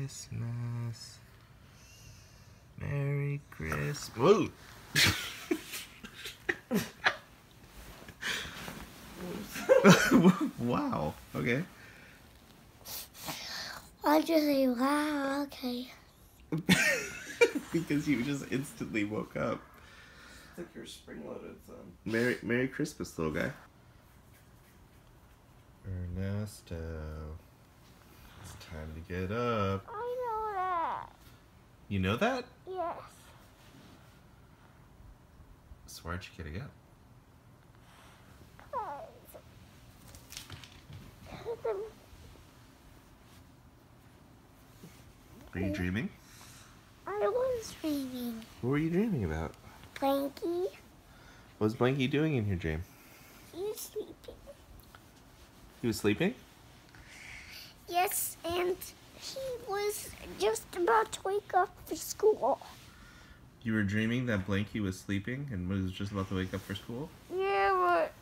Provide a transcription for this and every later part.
Christmas. Merry Christmas. Whoa. Wow. Okay. Why'd you say wow? Okay. Because you just instantly woke up. It's like you're spring-loaded, son. Merry Christmas, little guy. Ernesto. It's time to get up. I know that. You know that? Yes. So why aren't you getting up? Are you dreaming? I was dreaming. What were you dreaming about? Blanky, What was Blanky doing in your dream? he's sleeping. He was sleeping? Yes, and he was just about to wake up for school. You were dreaming that Blanky was sleeping and was just about to wake up for school? Yeah, but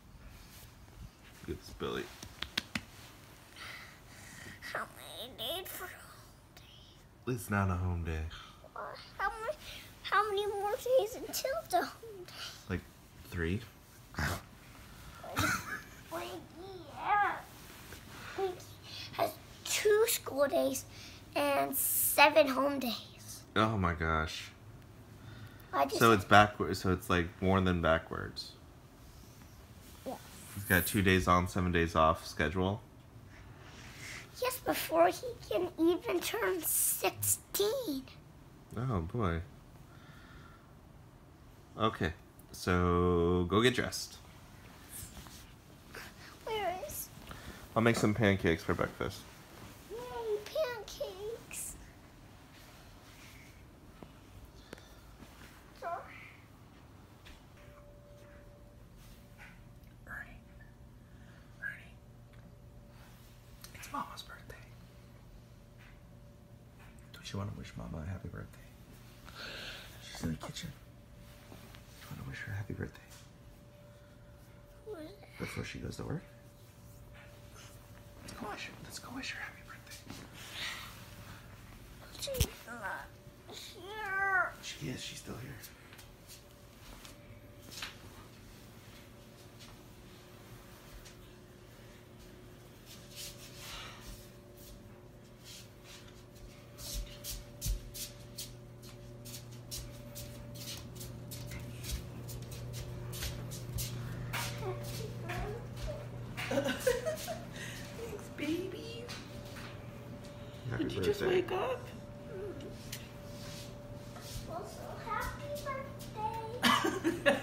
It's Billy. how many days for It's not a home day. how many more days until the home day? Like 3? Blanky has 2 school days and 7 home days. Oh my gosh. I just So it's backwards. So it's like more than backwards. Yes. He's got 2 days on, 7 days off schedule. Yes, before he can even turn 16. Oh boy. Okay, so go get dressed. Where is? I'll make some pancakes for breakfast. Yay, pancakes. Ernie. It's Mama's birthday. Don't you want to wish Mama a happy birthday? She's in the kitchen. Do you want to wish her a happy birthday before she goes to work? Let's go wish her happy birthday. She's not here. She is. She's still here. Thanks, baby. Happy Did you just birthday. wake up? Also, happy birthday.